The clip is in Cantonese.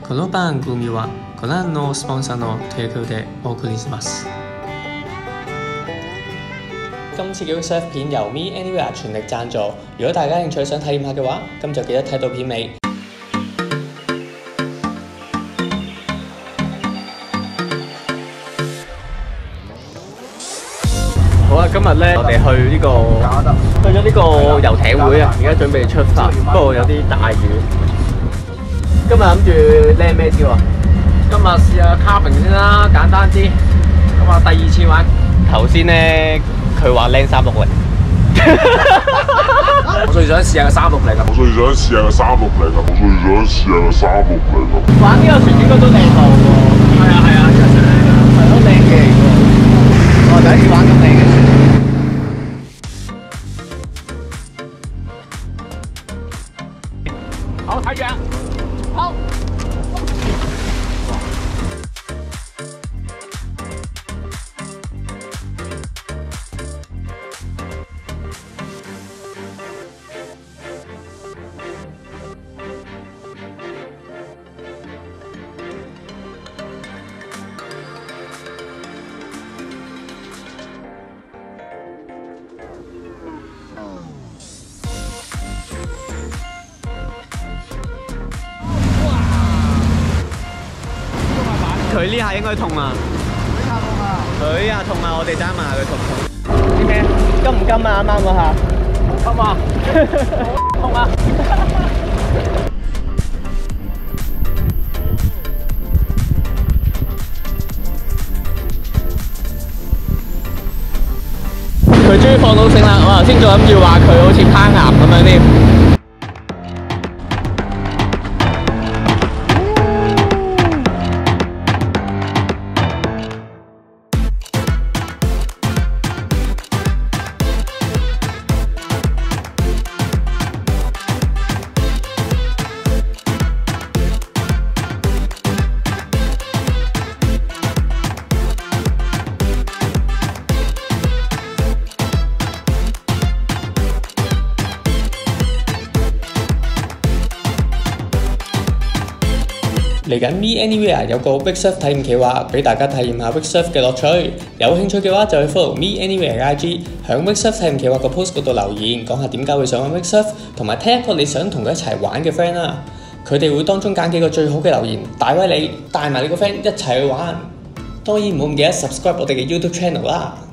この番組はご覧のスポンサーの提供でお送りします。今次嘅 surf 片由 Me Anywhere 全力贊助，如果大家興趣想體驗下嘅話，咁就記得睇到片尾。好啊！今日咧，我哋去咗呢個遊艇會啊，而家準備出發，不過有啲大雨。今日諗住靚咩招啊？今日試下 carving 先啦，簡單啲。咁啊，第二次玩。頭先咧，佢話靚36嚟。我最想試下個36嚟㗎。玩呢個船應該都靚到喎。係啊，呢個船係都靚嘅嚟㗎。我第一次玩咁靚嘅船。好，睇住啊！好。佢呢下應該痛啊！佢呀痛啊！我哋爭問下佢痛唔痛？啲咩？金唔金啊？啱啱嗰下。金啊！痛啊！佢終於放到繩啦！我頭先仲諗住話佢好似攀岩咁樣添。嚟緊 Me Anywhere 有個 Wake Surf 體驗企劃，俾大家體驗下 Wake Surf 嘅樂趣。有興趣嘅話就去 follow Me Anywhere 嘅 IG， 響 Wake Surf 體驗企劃個 post 嗰度留言，講下點解會想玩 Wake Surf， 同埋聽一個你想同佢一齊玩嘅 friend 啦。佢哋會當中揀幾個最好嘅留言，帶威你，帶埋你個 friend 一齊去玩。當然唔好唔記得 subscribe 我哋嘅 YouTube channel 啦。